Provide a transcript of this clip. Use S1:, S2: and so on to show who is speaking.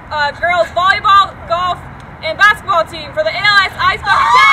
S1: girls volleyball, golf, and basketball team for the ALS Ice Bucket Challenge.